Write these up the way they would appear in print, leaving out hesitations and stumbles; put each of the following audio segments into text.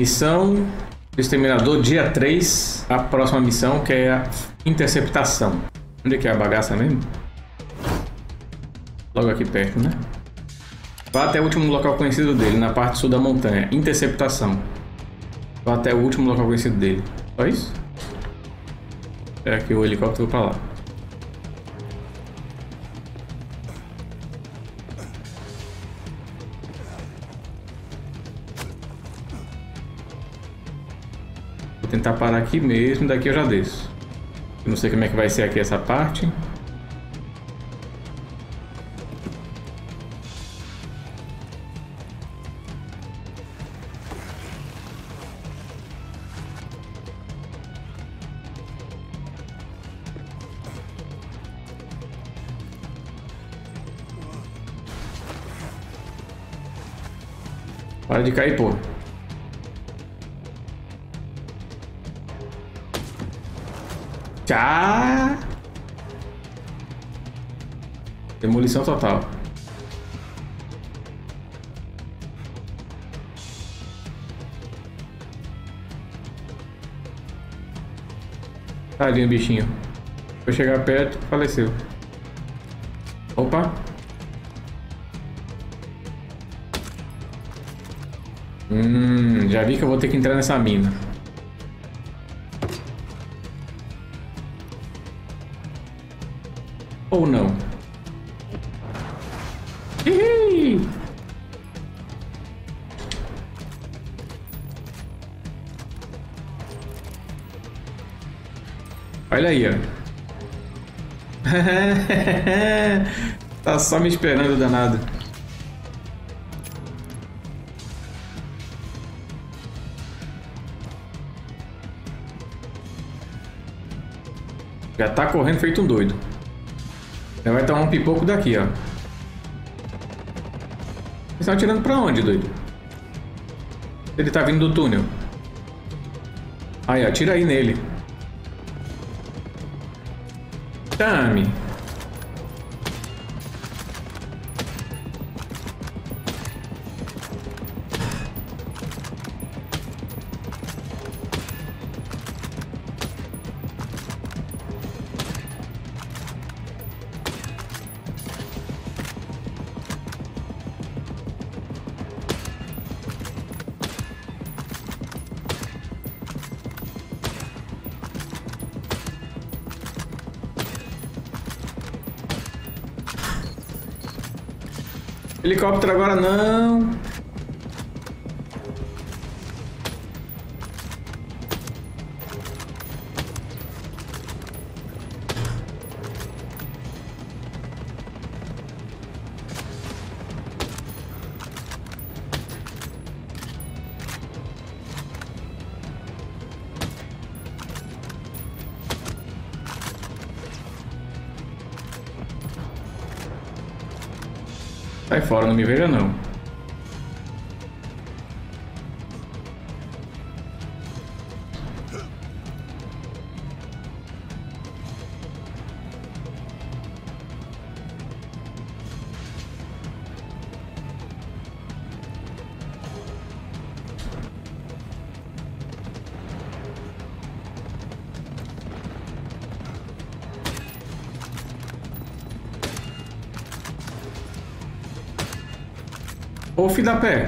Missão do Exterminador, dia 3. A próxima missão, que é a interceptação. Onde é que é a bagaça mesmo? Logo aqui perto, né? Vá até o último local conhecido dele, na parte sul da montanha. Interceptação. Vá até o último local conhecido dele. Só isso? É aqui o helicóptero pra lá. Vou tentar parar aqui mesmo, daqui eu já desço. Eu não sei como é que vai ser aqui essa parte. Para de cair, pô. Tchá! Demolição total. Tadinho, bichinho. Foi chegar perto, faleceu. Opa! Já vi que eu vou ter que entrar nessa mina. Ou não? Hihi! Olha aí, ó. Tá só me esperando, danado. Já tá correndo feito um doido. Já vai tomar um pipoco daqui, ó. Eles estão atirando pra onde, doido? Ele tá vindo do túnel. Aí, atira aí nele. Tame. Helicóptero agora não. Sai fora, não me veja não. Ô, filho da pé.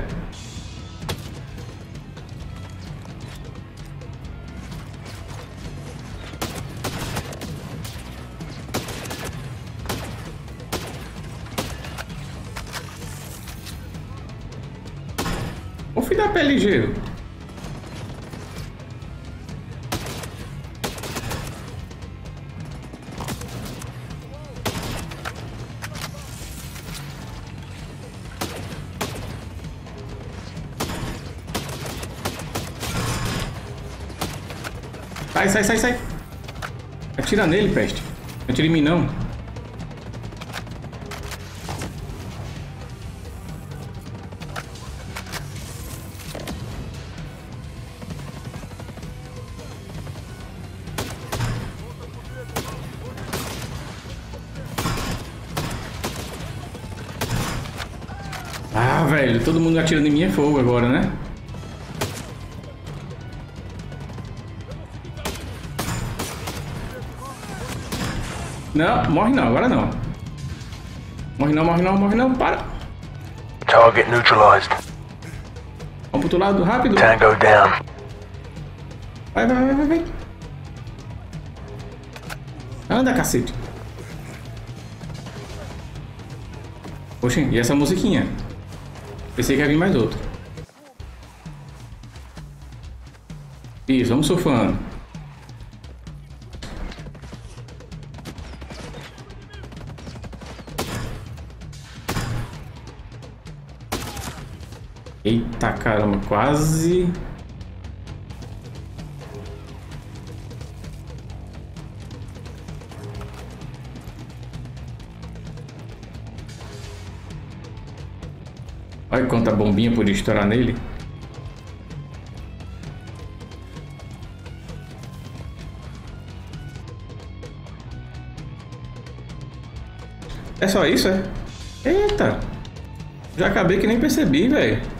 Ô, filho da pé ligeiro. Sai. Atira nele, peste. Não atira em mim, não. Ah, velho, todo mundo atirando em mim é fogo agora, né? Não, morre não, agora não. Morre não, morre não, morre não, para. Target neutralized. Vamos pro outro lado, rápido. Tango down. Vai, vai, vai, vai, vai. Anda, cacete. Poxa, e essa musiquinha? Pensei que ia vir mais outro. Isso, vamos surfando. Eita caramba, quase. Olha quanta bombinha podia estourar nele. É só isso, é? Eita! Já acabei que nem percebi, velho.